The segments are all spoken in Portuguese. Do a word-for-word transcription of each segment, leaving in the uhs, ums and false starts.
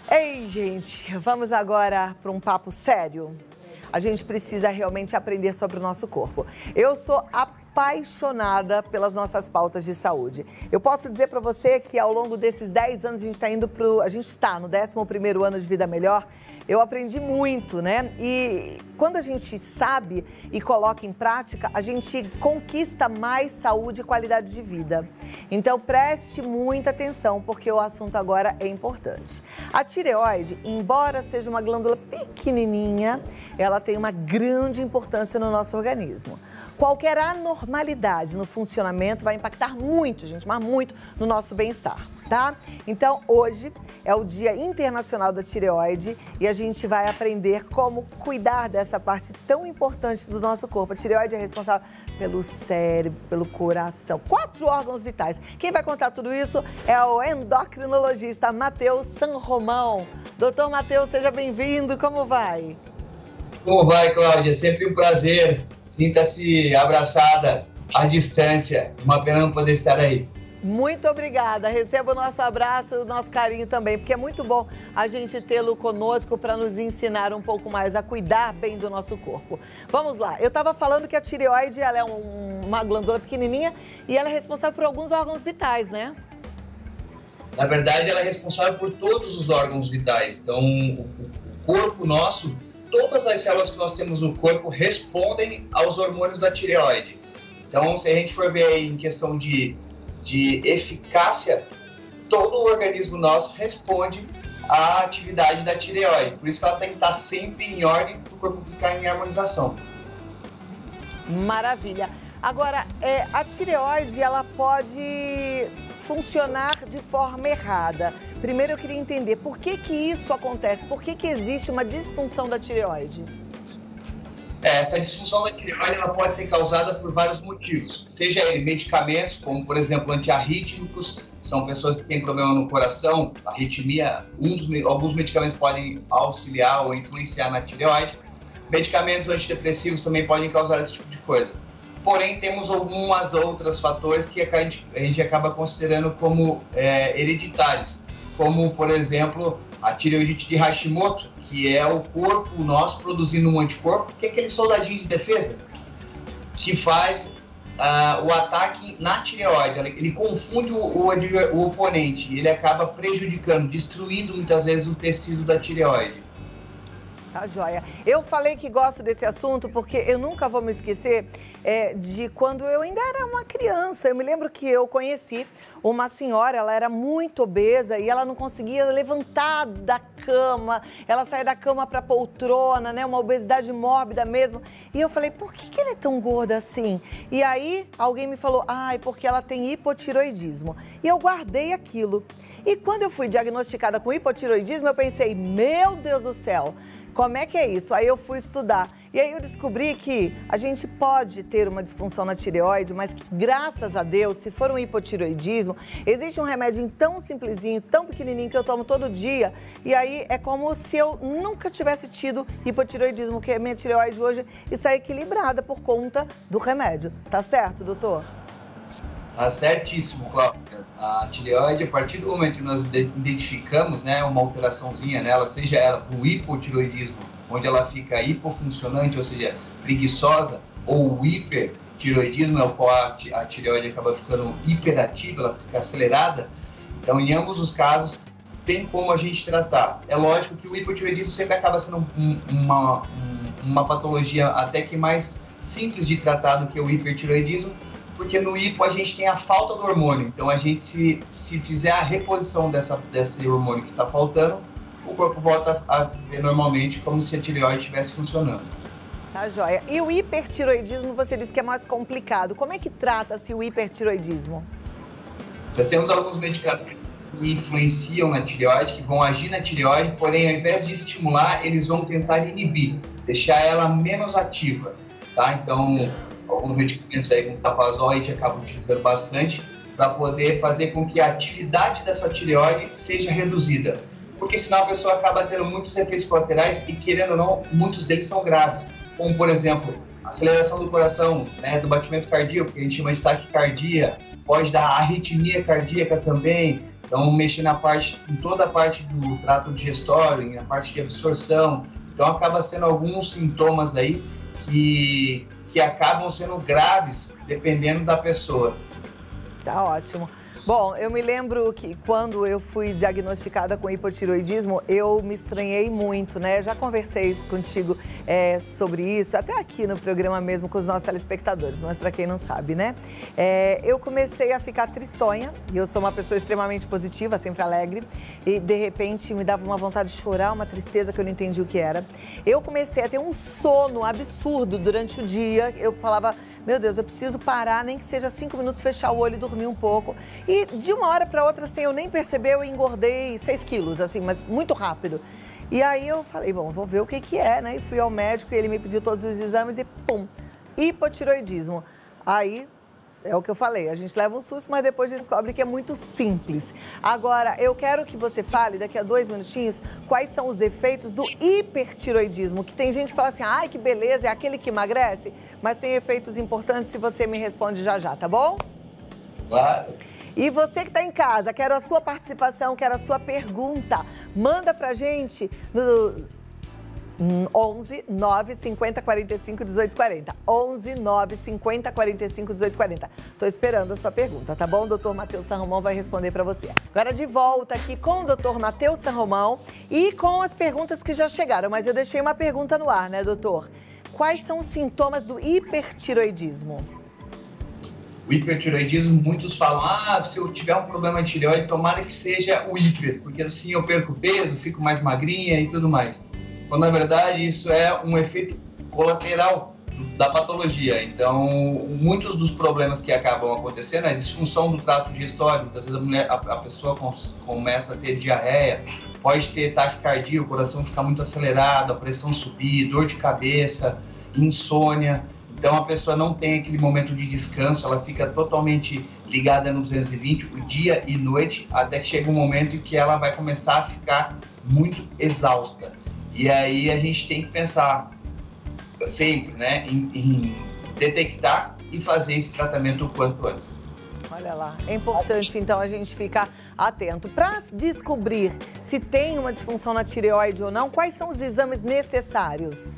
Ei, gente, vamos agora para um papo sério. A gente precisa realmente aprender sobre o nosso corpo. Eu sou apaixonada pelas nossas pautas de saúde. Eu posso dizer para você que ao longo desses dez anos a gente está indo pro, a gente está no décimo primeiro ano de Vida Melhor. Eu aprendi muito, né? E quando a gente sabe e coloca em prática, a gente conquista mais saúde e qualidade de vida. Então, preste muita atenção, porque o assunto agora é importante. A tireoide, embora seja uma glândula pequenininha, ela tem uma grande importância no nosso organismo. Qualquer anormalidade no funcionamento vai impactar muito, gente, mas muito no nosso bem-estar. Tá? Então, hoje é o Dia Internacional da Tireoide e a gente vai aprender como cuidar dessa parte tão importante do nosso corpo. A tireoide é responsável pelo cérebro, pelo coração, quatro órgãos vitais. Quem vai contar tudo isso é o endocrinologista Matheus San Romão. Doutor Matheus, seja bem-vindo, como vai? Como vai, Cláudia? Sempre um prazer. Sinta-se abraçada à distância. Uma pena não poder estar aí. Muito obrigada. Receba o nosso abraço e o nosso carinho também, porque é muito bom a gente tê-lo conosco para nos ensinar um pouco mais a cuidar bem do nosso corpo. Vamos lá. Eu estava falando que a tireoide ela é um, uma glândula pequenininha e ela é responsável por alguns órgãos vitais, né? Na verdade, ela é responsável por todos os órgãos vitais. Então, o corpo nosso, todas as células que nós temos no corpo respondem aos hormônios da tireoide. Então, se a gente for ver aí em questão de de eficácia, todo o organismo nosso responde à atividade da tireoide. Por isso que ela tem que estar sempre em ordem para o corpo ficar em harmonização. Maravilha. Agora, é, a tireoide, ela pode funcionar de forma errada. Primeiro eu queria entender por que que isso acontece, por que que existe uma disfunção da tireoide? Essa disfunção da tireoide ela pode ser causada por vários motivos, seja medicamentos, como por exemplo antiarrítmicos, são pessoas que têm problema no coração, arritmia, um dos, alguns medicamentos podem auxiliar ou influenciar na tireoide, medicamentos antidepressivos também podem causar esse tipo de coisa. Porém, temos algumas outras fatores que a gente, a gente acaba considerando como é, hereditários, como por exemplo a tireoidite de Hashimoto, que é o corpo nosso produzindo um anticorpo, que é aquele soldadinho de defesa, que faz uh, o ataque na tireoide. Ele confunde o, o, o oponente e ele acaba prejudicando, destruindo muitas vezes o tecido da tireoide. Tá joia. Eu falei que gosto desse assunto porque eu nunca vou me esquecer é, de quando eu ainda era uma criança. Eu me lembro que eu conheci uma senhora, ela era muito obesa e ela não conseguia levantar da cama. Ela saía da cama para poltrona, né? Uma obesidade mórbida mesmo. E eu falei, por que que ela é tão gorda assim? E aí alguém me falou, ai, porque ela tem hipotiroidismo. E eu guardei aquilo. E quando eu fui diagnosticada com hipotiroidismo, eu pensei, meu Deus do céu, como é que é isso? Aí eu fui estudar e aí eu descobri que a gente pode ter uma disfunção na tireoide, mas que, graças a Deus, se for um hipotiroidismo, existe um remédio tão simplesinho, tão pequenininho que eu tomo todo dia e aí é como se eu nunca tivesse tido hipotiroidismo, que a minha tireoide hoje está equilibrada por conta do remédio. Tá certo, doutor? Tá certíssimo, Cláudia. A tireoide, a partir do momento que nós identificamos, né, uma alteraçãozinha nela, seja ela o hipotiroidismo, onde ela fica hipofuncionante, ou seja, preguiçosa, ou o hipertiroidismo, é o qual a, a tireoide acaba ficando hiperativa, ela fica acelerada. Então, em ambos os casos, tem como a gente tratar. É lógico que o hipotiroidismo sempre acaba sendo um, uma, um, uma patologia até que mais simples de tratar do que o hipertiroidismo, porque no hipo a gente tem a falta do hormônio. Então, a gente, se, se fizer a reposição dessa, desse hormônio que está faltando, o corpo volta a viver normalmente, como se a tireoide estivesse funcionando. Tá joia. E o hipertiroidismo, você disse que é mais complicado. Como é que trata-se o hipertiroidismo? Nós temos alguns medicamentos que influenciam na tireoide, que vão agir na tireoide, porém, ao invés de estimular, eles vão tentar inibir, deixar ela menos ativa, tá? Então, alguns medicamentos aí, como tapazol, a gente acaba utilizando bastante para poder fazer com que a atividade dessa tireoide seja reduzida. Porque senão a pessoa acaba tendo muitos efeitos colaterais e, querendo ou não, muitos deles são graves. Como, por exemplo, aceleração do coração, né, do batimento cardíaco, que a gente chama de taquicardia, pode dar arritmia cardíaca também, Então, mexer na parte, em toda a parte do trato digestório, na parte de absorção. Então, acaba sendo alguns sintomas aí que, que acabam sendo graves, dependendo da pessoa. Tá ótimo. Bom, eu me lembro que quando eu fui diagnosticada com hipotiroidismo, eu me estranhei muito, né? Já conversei contigo é, sobre isso, até aqui no programa mesmo com os nossos telespectadores, mas para quem não sabe, né? É, eu comecei a ficar tristonha, e eu sou uma pessoa extremamente positiva, sempre alegre, e de repente me dava uma vontade de chorar, uma tristeza que eu não entendi o que era. Eu comecei a ter um sono absurdo durante o dia, eu falava... Meu Deus, eu preciso parar, nem que seja cinco minutos, fechar o olho e dormir um pouco. E de uma hora para outra, sem eu nem perceber, eu engordei seis quilos, assim, mas muito rápido. E aí eu falei, bom, vou ver o que que é, né? E fui ao médico e ele me pediu todos os exames e pum, hipotiroidismo. Aí... É o que eu falei, a gente leva um susto, mas depois descobre que é muito simples. Agora, eu quero que você fale, daqui a dois minutinhos, quais são os efeitos do hipertiroidismo. Que tem gente que fala assim, ai, que beleza, é aquele que emagrece, mas tem efeitos importantes se você me responde já já, tá bom? Claro. E você que está em casa, quero a sua participação, quero a sua pergunta. Manda pra gente no... onze, nove, cinquenta, quarenta e cinco, dezoito, quarenta. onze, nove, cinquenta, quarenta e cinco, dezoito, quarenta. Tô esperando a sua pergunta, tá bom? O doutor Matheus San Romão vai responder para você. Agora de volta aqui com o doutor Matheus San Romão e com as perguntas que já chegaram. Mas eu deixei uma pergunta no ar, né, doutor? Quais são os sintomas do hipertiroidismo? O hipertiroidismo, muitos falam, ah, se eu tiver um problema de tireoide, tomara que seja o hiper, porque assim eu perco peso, fico mais magrinha e tudo mais. Quando, na verdade, isso é um efeito colateral da patologia. Então, muitos dos problemas que acabam acontecendo é a disfunção do trato digestório. Às vezes a, mulher, a, a pessoa começa a ter diarreia, pode ter taquicardia, o coração fica muito acelerado, a pressão subir, dor de cabeça, insônia. Então, a pessoa não tem aquele momento de descanso, ela fica totalmente ligada no duzentos e vinte, o dia e noite, até que chega um momento em que ela vai começar a ficar muito exausta. E aí a gente tem que pensar sempre, né, em, em detectar e fazer esse tratamento o quanto antes. Olha lá, é importante então a gente ficar atento. Para descobrir se tem uma disfunção na tireoide ou não, quais são os exames necessários?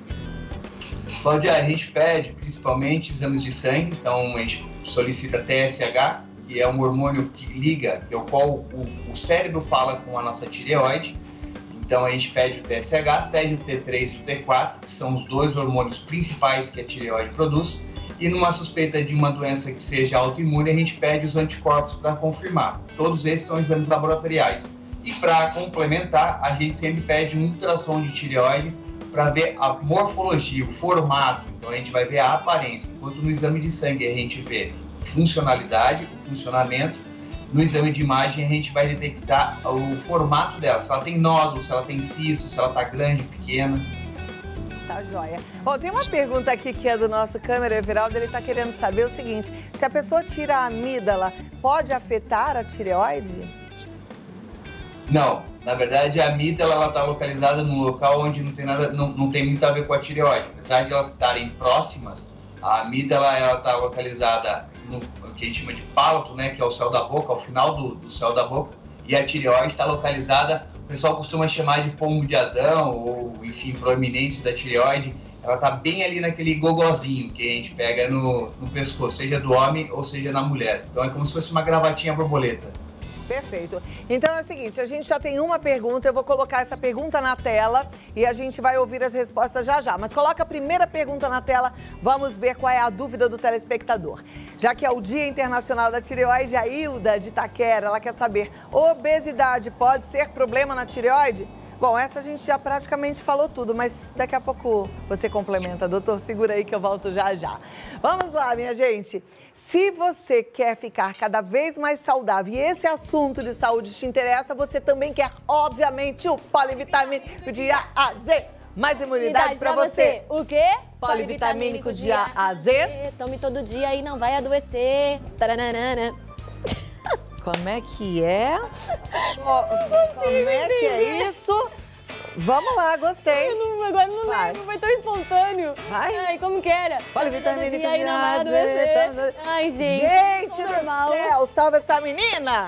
Cláudia, a gente pede principalmente exames de sangue, então a gente solicita T S H, que é um hormônio que liga, que é o qual o, o cérebro fala com a nossa tireoide. Então a gente pede o T S H, pede o T três e o T quatro, que são os dois hormônios principais que a tireoide produz. E numa suspeita de uma doença que seja autoimune, a gente pede os anticorpos para confirmar. Todos esses são exames laboratoriais. E para complementar, a gente sempre pede um ultrassom de tireoide para ver a morfologia, o formato. Então a gente vai ver a aparência. Enquanto no exame de sangue a gente vê funcionalidade, o funcionamento. No exame de imagem a gente vai detectar o formato dela, se ela tem nódulos, se ela tem cisto, se ela está grande, pequena. Tá joia. Bom, tem uma pergunta aqui que é do nosso câmera, Everaldo, ele está querendo saber o seguinte, se a pessoa tira a amígdala, pode afetar a tireoide? Não, na verdade a amígdala está localizada num local onde não tem, nada, não, não tem muito a ver com a tireoide. Apesar de elas estarem próximas, a amígdala está localizada no que a gente chama de palato, né, que é o céu da boca, ao final do, do céu da boca, e a tireoide está localizada, o pessoal costuma chamar de pomo de Adão, ou enfim, proeminência da tireoide, ela está bem ali naquele gogozinho que a gente pega no, no pescoço, seja do homem ou seja na mulher. Então é como se fosse uma gravatinha borboleta. Perfeito. Então é o seguinte, a gente já tem uma pergunta, eu vou colocar essa pergunta na tela e a gente vai ouvir as respostas já já. Mas coloca a primeira pergunta na tela, vamos ver qual é a dúvida do telespectador. Já que é o Dia Internacional da Tireoide, a Hilda de Itaquera, ela quer saber, obesidade pode ser problema na tireoide? Bom, essa a gente já praticamente falou tudo, mas daqui a pouco você complementa. Doutor, segura aí que eu volto já já. Vamos lá, minha gente. Se você quer ficar cada vez mais saudável e esse assunto de saúde te interessa, você também quer, obviamente, o polivitamínico de A a Z. Mais imunidade pra você. O quê? Polivitamínico de A a Z. Tome todo dia e não vai adoecer. Taranana. Como é que é? Como é que é isso? Vamos lá, gostei. Eu não, agora não Vai. lembro, foi tão espontâneo. Vai. Ai, como que era? Polivitamínico E aí de não A vai a adoecer. Z. Ai, gente. Gente sou do normal. céu, salve essa menina. Ha!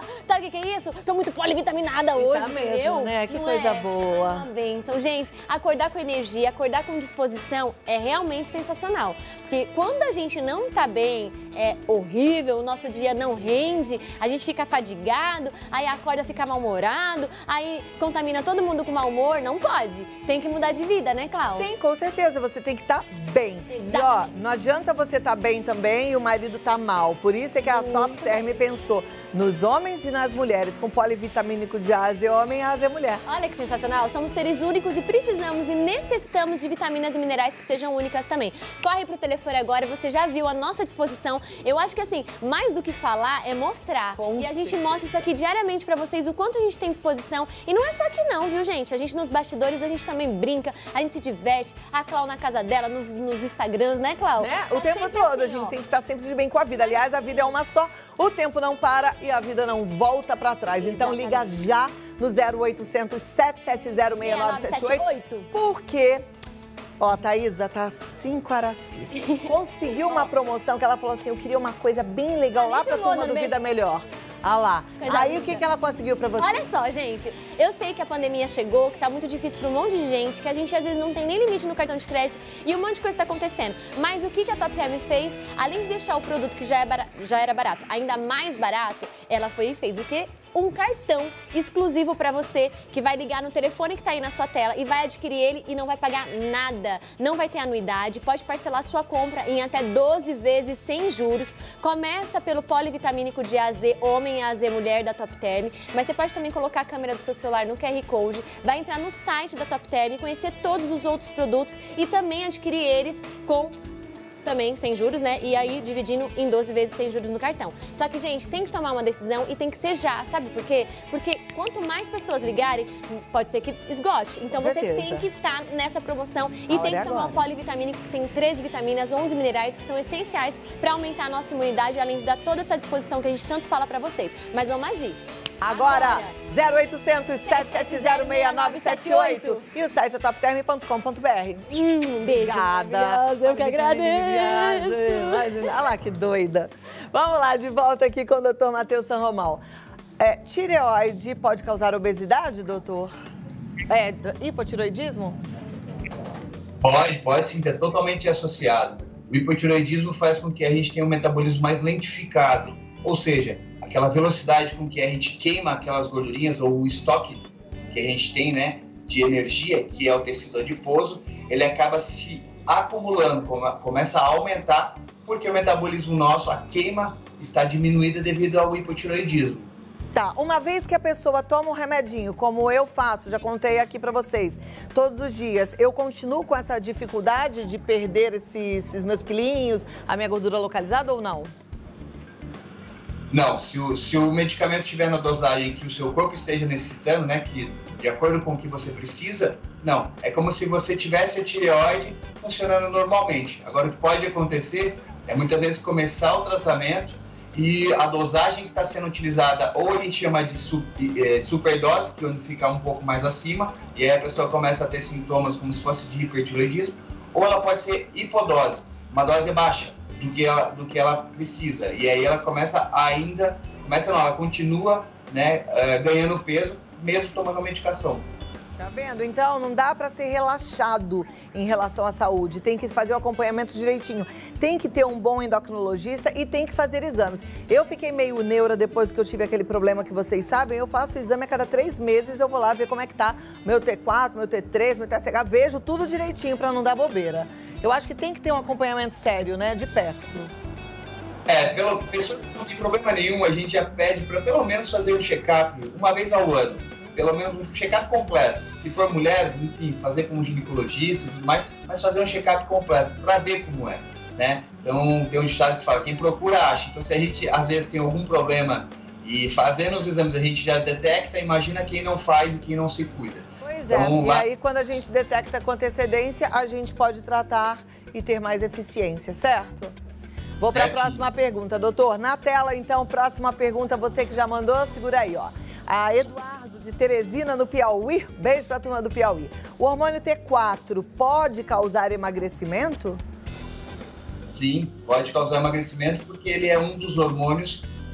Sabe o que, que é isso? Tô muito polivitaminada hoje, tá mesmo, entendeu? né? Que Não coisa é? boa. Uma bênção. Gente, acordar com energia, acordar com disposição é realmente sensacional. Porque quando a gente não tá bem, é horrível, o nosso dia não rende, a gente fica fadigado, aí acorda, fica mal-humorado, aí contamina todo mundo com mau humor. Não pode. Tem que mudar de vida, né, Cláudia? Sim, com certeza. Você tem que estar bem. Exatamente. E ó, não adianta você estar bem também e o marido tá mal. Por isso é que a Muito Top Term bem. pensou nos homens e nas mulheres. Com polivitamínico de A é homem, A é mulher. Olha que sensacional, somos seres únicos e precisamos e necessitamos de vitaminas e minerais que sejam únicas também. Corre pro telefone agora, você já viu a nossa disposição. Eu acho que assim, mais do que falar é mostrar. Com e a gente certeza. mostra isso aqui diariamente pra vocês, o quanto a gente tem disposição. E não é só aqui não, viu gente? A gente nos bastidores, a gente também brinca, a gente se diverte. A Clau na casa dela, nos, nos Instagrams, né, Clau? Né? O Tá tempo sempre todo, a assim, gente ó. tem que estar sempre de bem com a vida. Aliás, a vida é uma só, o tempo não para e a vida não volta pra trás. Então liga já no zero oitocentos, sete sete zero, seis nove sete oito. Porque, ó, a Thaísa tá cinco Araci. Conseguiu uma promoção que ela falou assim, eu queria uma coisa bem legal Ela lá nem pra filmou turma no do Vida Melhor. Ah lá. Coisa Aí o linda. que, que ela conseguiu pra você? Olha só, gente, eu sei que a pandemia chegou, que tá muito difícil para um monte de gente, que a gente às vezes não tem nem limite no cartão de crédito e um monte de coisa tá acontecendo. Mas o que, que a Top Term fez? Além de deixar o produto que já, é bara- já era barato ainda mais barato, ela foi e fez o quê? Um cartão exclusivo para você, que vai ligar no telefone que tá aí na sua tela e vai adquirir ele e não vai pagar nada. Não vai ter anuidade, pode parcelar sua compra em até doze vezes sem juros. Começa pelo polivitamínico de A Z, homem e A Z mulher da Top Term, mas você pode também colocar a câmera do seu celular no Q R Code, vai entrar no site da Top Term, conhecer todos os outros produtos e também adquirir eles com também sem juros, né? E aí dividindo em doze vezes sem juros no cartão. Só que, gente, tem que tomar uma decisão e tem que ser já, sabe por quê? Porque quanto mais pessoas ligarem, pode ser que esgote. Então Com você certeza. tem que estar nessa promoção e A hora tem é que tomar agora. o polivitamínico, que tem treze vitaminas, onze minerais, que são essenciais para aumentar a nossa imunidade, além de dar toda essa disposição que a gente tanto fala para vocês. Mas vamos agir. Agora, zero oitocentos, sete sete zero, seis nove sete oito e o site é top term ponto com ponto br. Hum, um beijo. Obrigada. maravilhosa, Eu que agradeço. Imagina, olha lá que doida. Vamos lá, de volta aqui com o doutor Matheus Sanromal. É, tireoide pode causar obesidade, doutor? É, hipotireoidismo? Pode, pode sim, é totalmente associado. O hipotireoidismo faz com que a gente tenha um metabolismo mais lentificado, ou seja, aquela velocidade com que a gente queima aquelas gordurinhas ou o estoque que a gente tem, né, de energia, que é o tecido adiposo, ele acaba se acumulando, come- começa a aumentar, porque o metabolismo nosso, a queima, está diminuída devido ao hipotireoidismo. Tá, uma vez que a pessoa toma um remedinho, como eu faço, já contei aqui pra vocês, todos os dias, eu continuo com essa dificuldade de perder esses, esses meus quilinhos, a minha gordura localizada ou não? Não, se o, se o medicamento estiver na dosagem que o seu corpo esteja necessitando, né, que de acordo com o que você precisa, não. É como se você tivesse a tireoide funcionando normalmente. Agora, o que pode acontecer é muitas vezes começar o tratamento e a dosagem que está sendo utilizada, ou a gente chama de su- eh, superdose, que é onde fica um pouco mais acima, e aí a pessoa começa a ter sintomas como se fosse de hipertireoidismo, ou ela pode ser hipodose, uma dose baixa do que ela, do que ela precisa. E aí ela começa ainda, começa não, ela continua, né, eh, ganhando peso, mesmo tomando a medicação. Tá vendo? Então, não dá pra ser relaxado em relação à saúde. Tem que fazer o acompanhamento direitinho. Tem que ter um bom endocrinologista e tem que fazer exames. Eu fiquei meio neura depois que eu tive aquele problema que vocês sabem. Eu faço o exame a cada três meses, eu vou lá ver como é que tá meu T quatro, meu T três, meu T S H. Vejo tudo direitinho pra não dar bobeira. Eu acho que tem que ter um acompanhamento sério, né? De perto. É, pelo, pessoas que não têm problema nenhum, a gente já pede para pelo menos fazer um check-up uma vez ao ano. Pelo menos um check-up completo. Se for mulher, enfim, fazer com um ginecologista e tudo mais, mas fazer um check-up completo para ver como é, né? Então, tem um ditado que fala, quem procura acha. Então, se a gente, às vezes, tem algum problema e fazendo os exames a gente já detecta, imagina quem não faz e quem não se cuida. Pois é, Então, e lá- aí quando a gente detecta com antecedência, a gente pode tratar e ter mais eficiência, certo? Vou para a Certo. próxima pergunta, doutor. Na tela, então, próxima pergunta, você que já mandou, segura aí, ó. A Eduardo de Teresina, no Piauí. Beijo pra turma do Piauí. O hormônio T quatro pode causar emagrecimento? Sim, pode causar emagrecimento porque ele é um dos hormônios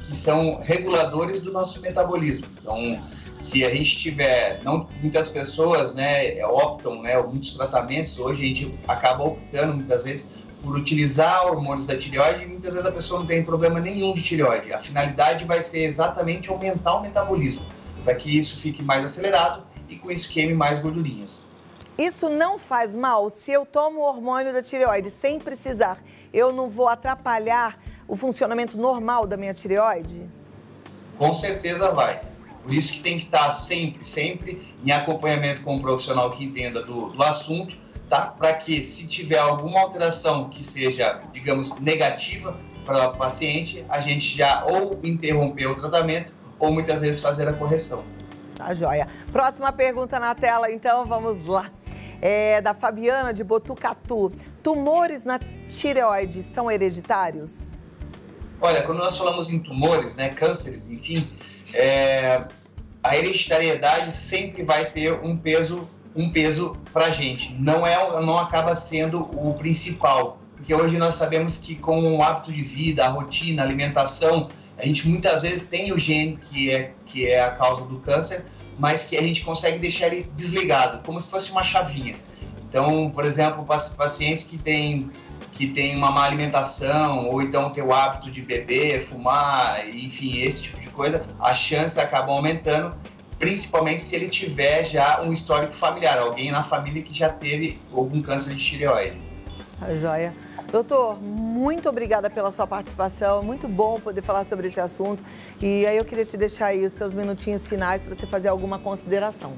que são reguladores do nosso metabolismo. Então, se a gente tiver, não muitas pessoas, né, optam, né, muitos tratamentos, hoje a gente acaba optando muitas vezes por utilizar hormônios da tireoide e muitas vezes a pessoa não tem problema nenhum de tireoide. A finalidade vai ser exatamente aumentar o metabolismo, para que isso fique mais acelerado e com isso queime mais gordurinhas. Isso não faz mal? Se eu tomo o hormônio da tireoide sem precisar, eu não vou atrapalhar o funcionamento normal da minha tireoide? Com certeza vai. Por isso que tem que estar sempre, sempre em acompanhamento com um profissional que entenda do, do assunto, tá? Para que se tiver alguma alteração que seja, digamos, negativa para o paciente, a gente já ou interromper o tratamento ou muitas vezes fazer a correção. Tá joia. Próxima pergunta na tela, então, vamos lá. É da Fabiana de Botucatu. Tumores na tireoide são hereditários? Olha, quando nós falamos em tumores, né, cânceres, enfim, é, a hereditariedade sempre vai ter um peso, um peso para a gente. Não é, não acaba sendo o principal, porque hoje nós sabemos que com o hábito de vida, a rotina, a alimentação, a gente muitas vezes tem o gene que é, que é a causa do câncer, mas que a gente consegue deixar ele desligado, como se fosse uma chavinha. Então, por exemplo, pacientes que têm que tem uma má alimentação, ou então tem o hábito de beber, fumar, enfim, esse tipo de coisa, as chances acabam aumentando, principalmente se ele tiver já um histórico familiar, alguém na família que já teve algum câncer de tireoide. Tá joia. Doutor, muito obrigada pela sua participação, muito bom poder falar sobre esse assunto. E aí eu queria te deixar aí os seus minutinhos finais para você fazer alguma consideração.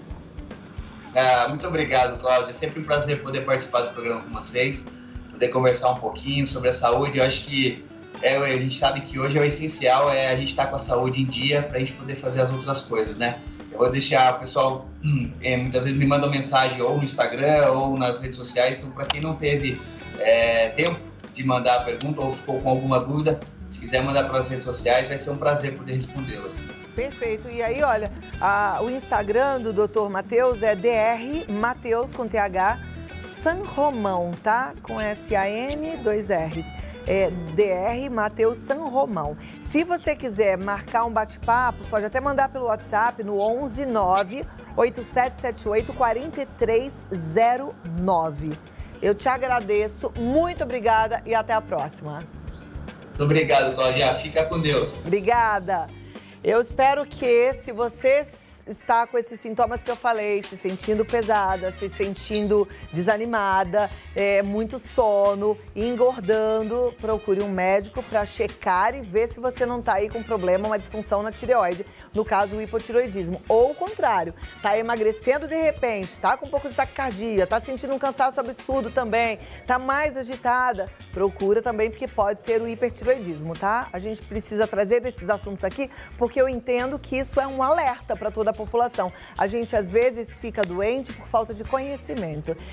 Ah, muito obrigado, Cláudia. É sempre um prazer poder participar do programa com vocês, poder conversar um pouquinho sobre a saúde. Eu acho que é, a gente sabe que hoje é o essencial, é a gente estar com a saúde em dia para a gente poder fazer as outras coisas, né? Eu vou deixar, o pessoal é, muitas vezes me mandam mensagem ou no Instagram ou nas redes sociais, então para quem não teve é, tempo de mandar a pergunta ou ficou com alguma dúvida, se quiser mandar pelas redes sociais, vai ser um prazer poder respondê-las. Perfeito. E aí, olha, a, o Instagram do doutor Matheus é dr Matheus com T H San Romão, tá? Com S A N, dois R's. É dr Matheus San Romão. Se você quiser marcar um bate-papo, pode até mandar pelo WhatsApp no onze nove oito sete sete oito quatro três zero nove. Eu te agradeço, muito obrigada e até a próxima. Muito obrigado, Cláudia. Fica com Deus. Obrigada. Eu espero que, se você está com esses sintomas que eu falei, se sentindo pesada, se sentindo desanimada, é, muito sono, engordando, procure um médico para checar e ver se você não está aí com problema, uma disfunção na tireoide, no caso o hipotireoidismo. Ou o contrário, está emagrecendo de repente, está com um pouco de taquicardia, está sentindo um cansaço absurdo também, está mais agitada, procura também porque pode ser o hipertireoidismo, tá? A gente precisa trazer esses assuntos aqui porque eu entendo que isso é um alerta para toda a população. A gente, às vezes, fica doente por falta de conhecimento.